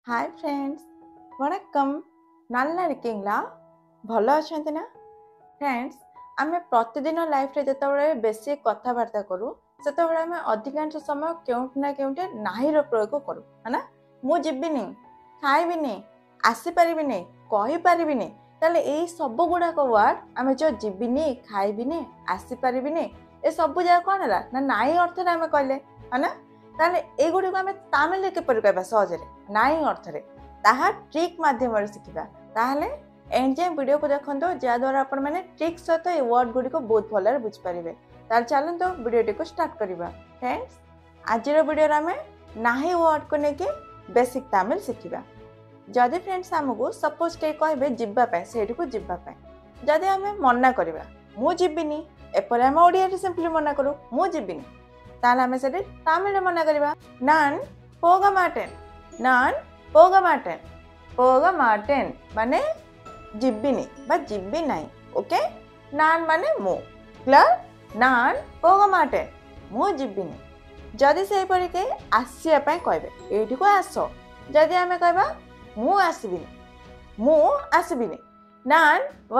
Hi friends वणक्कम नालना रिकिंगला भल अच्छे ना फ्रेंड्स आमे प्रतिदिन लाइफ रे जतबे बेसी कथबार्ता करूँ से अधिकांश समय केउट ना केउटे नाहीर प्रयोग करूँ है ना मु जीविनी खाइबिनी आसीपारिबिनी कहीपरिबिनी ताले यही सब गुड़ाक वर्ड आम जो जीविनी खाइबिनी आसीपारिबिनी ए सब जगह कौन है ना नाई अर्थ आम कहले है ना ताले ए गुडी को आमे तामिल रे किपर कहबा सहजरे नाई अर्थ रे ताहा ट्रिक माध्यम रे सिखिबा ताहले एंजे वीडियो को देखंतो जा द्वारा आपण माने ट्रिक सहित ए वर्ड गुडी को बहुत भलरे बुझ परिबे तार चलंतो वीडियो को स्टार्ट करिबा फ्रेंड्स आज रो वीडियो रे आमे नाही वर्ड को नेके बेसिक तामिल सिखिबा जदि फ्रेंड्स हमको सपोज के कहबे जिब्बा पे सेठी को जिब्बा पे जदि आमे मना करिबा मु जिबिनी एपर हम ओडिया रे सिंपली मना करू मु जिबिनी ताले हमें से तमिल मना करवा नान पोगा माटेन माने जिब्बिनी बा जिब्बी नहीं ओके नान माने मु क्लियर नान पोगा माटेन मु जिब्बिनी जदि से परि के आसिया पय कहबे एठी को आसो जदि हमें कहबा मु आसीबिनी नान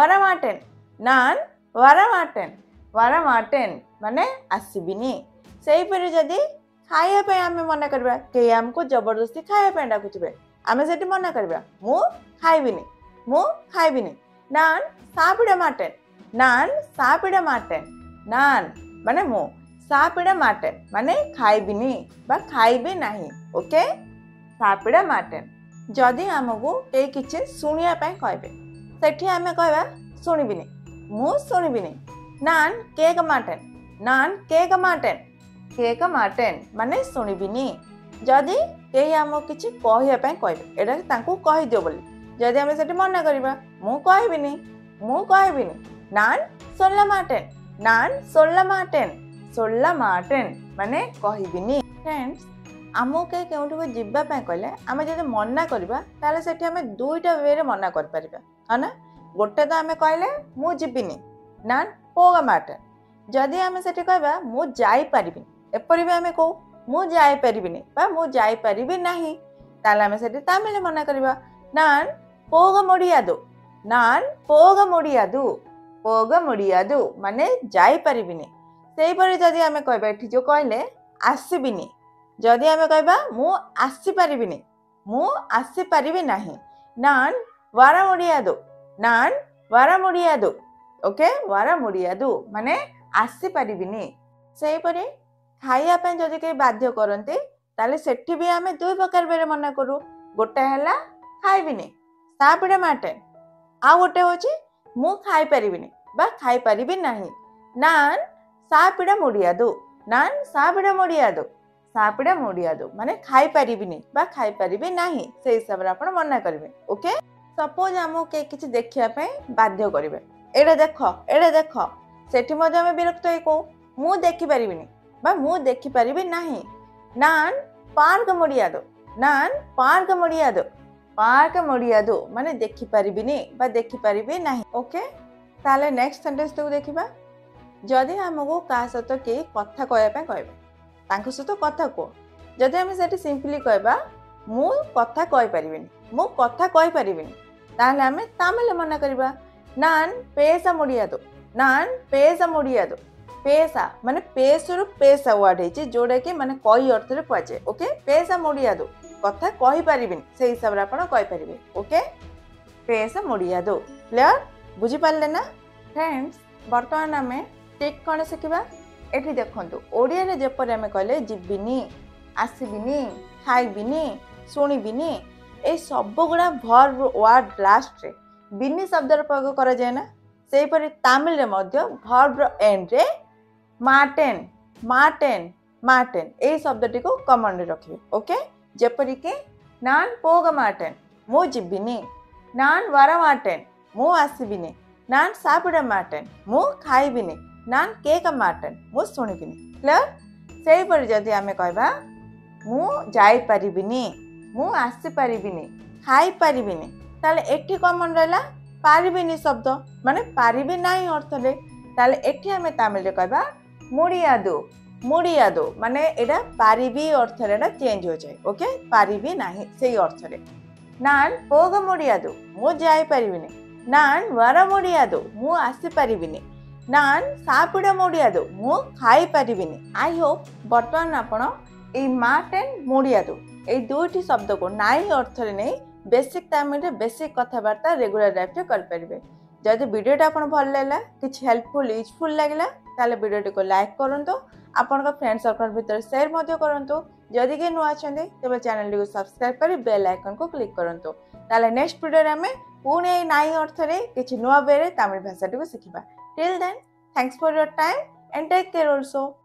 वारा माटेन माने आसीबिनी से जदि खाइबा आम मना करवा के आमको जबरदस्ती खाइबा डाकुचे आम से मना करवा मु खाइबिनी नान सापिड़ा माटेन नान माने मु सापिड़ा माटेन माने खाइबिनी बा खाइबे नहीं ओके सापिड़ा माटेन जदि आमको के किछि सुनिया पय कहबे सेठी आमे कहबा सुनिबिनी मु सुनिबिनी नान केक माटेन माने सुनिबिनी जदि के आम किछि कहिया पय कहबे एटा तांको कहि दियो बोली जदि आमे सेठी मना करबा मु कहबिनी नान सोल्ला माटेन माने कहबिनी फ्रेंड्स आमो के केउठो को जिब्बा पय कहले आमे जदि मना करबा ताले सेठी आमे दुईटा वे रे मना कर परबा है ना गोटे तो आमे कहले मु जिबिनी नान पोगा माटेन जदि आमे सेठी कहबा मु जाई परिबिनी एपरि भी आमे को मु जाई परिबिनी बा मु जाई परिबी नाही ताले आमे सेठी तमिल मना करबा नान पोगा मोडियादु माने जाई परिबिनी सेही परि जदि आमे कहबा एठी जो कहले आसीबिनी जदि आमे कहबा मु आसी परिबी नाही नान वारा मोडियादु ओके वारा मोडियादु माने आसी परिबिनी सेही परि खाइया पे जदि के बाध्य करते ताले सेठी भी आमे दुई प्रकार बेरे मना करू गोटे हला खाइबिनी सापिड़ा माटेन आ गोटे होची मु खाइ परिबिनी बा खाइ परिबी नाही नान सापिड़ा मोडियादु माने खाइ परिबिनी बा खाइ परिबी नाही से हिसाब रे आपण मना करबे ओके सपोज हमो के किछि देखिया पे बाध्य करबे एडा देखो सेठी मध्ये हम विरक्त होई को मु देखि परिबिनी बा मु देखि परिबी नाही नान पार्क मोडियादु माने देखि परिबिनी बा देखि परिबी नाही ओके ताले नेक्स्ट सेंटेंस तो देखिबा जदि हमको का सहित के कथा कहया पे कहबे तांको सहित कथा को जदि हम सेठी सिंपली कहबा मु कथा कहि परिबिनी ताले हमें तमिल मना करबा नान पेसा मोडियादु पेसा माने पेसुरु पेसा वर्ड है जोड़ा कि माने कही अर्थ रे पजे ओके पेसा मोडियादु कथा कहि परिबिन से हिसाब रे आपण कहि परिबे ओके पेसा मोडियादु क्लियर बुझी पारले ना फ्रेंड्स वर्तमान हमें टिक कोन सिखिबा एठी देखंतु ओडिया रे जेपर हमें कहले जिबिनी आसीबिनी खाइबिनी सुनिबिनी ए सब गुड़ा वर्ब वर्ड लास्ट रे बिनी शब्द रे प्रयोग करा जाय ना सेही परि तमिल रे मध्य वर्ब रो एंड रे माटेन ए शब्दटी को कमन रे रखिबे ओके जेपरि के नान पोगा माटेन मु जिबिनी नान वारा माटेन मु आसीबिनी नान सापिड़ा माटेन मु खाइबिनी नान केक माटेन मु सुनिबिनी क्लियर सेही परि जदि आमे कहबा मु जाई परिबिनी मु आसी परिबिनी खाइ परिबिनी ताले एठी कमन रहला पारिबिनी शब्द माने पारिबी नाही अर्थ रे ताले एठी हमें तमिल रे कहबा मुड़ियादो माने एटा पारिबी अर्थ रे एटा चेंज हो जाए ओके पारिबी नाही सेही अर्थ रे नान पोग मुड़ियादो मु जाई परिबिनी नान वर मुड़ियादो मु आसी परिबिनी नान सापिड़ा मुड़ियादो मु खाई परिबिनी आई होप वर्तमान आपण ए मार्ट एंड मुड़ियादो ए दुईटी शब्द को नाई अर्थ रे नै बेसिक टाइम रे बेसिक कथाबार्ता रेगुलर लाइफ रे कर परिबे जदि वीडियोटा आपण भल लागला किछ हेल्पफुल यूजफुल लागला ताले वीडियोटी को लाइक करंतो आपन फ्रेंड सर्कल भीतर शेयर मध्य करंतो जदि के नुआ छंदे तबे चैनल को सब्सक्राइब करी बेल आइकन को क्लिक करंतो ताले नेक्स्ट वीडियो रे हमें पुणे नाई अर्थ रे किछ नुआ वे रे तमिल भाषा को सिखिबा till then thanks for your time and take care also.